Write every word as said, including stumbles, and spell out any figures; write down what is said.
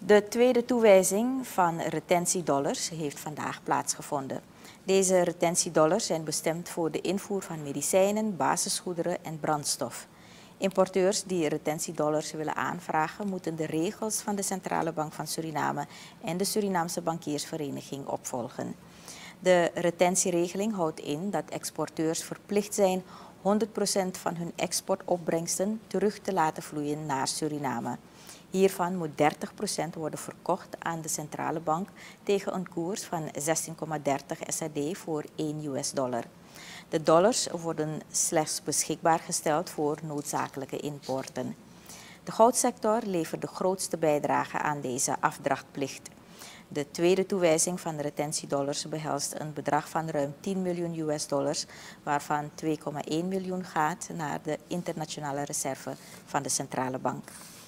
De tweede toewijzing van retentiedollars heeft vandaag plaatsgevonden. Deze retentiedollars zijn bestemd voor de invoer van medicijnen, basisgoederen en brandstof. Importeurs die retentiedollars willen aanvragen, moeten de regels van de Centrale Bank van Suriname en de Surinaamse Bankiersvereniging opvolgen. De retentieregeling houdt in dat exporteurs verplicht zijn honderd procent van hun exportopbrengsten terug te laten vloeien naar Suriname. Hiervan moet dertig procent worden verkocht aan de centrale bank tegen een koers van zestien komma dertig S A D voor één U S dollar. De dollars worden slechts beschikbaar gesteld voor noodzakelijke importen. De goudsector levert de grootste bijdrage aan deze afdrachtplicht. De tweede toewijzing van de retentiedollars behelst een bedrag van ruim tien miljoen U S dollars, waarvan twee komma één miljoen gaat naar de internationale reserve van de centrale bank.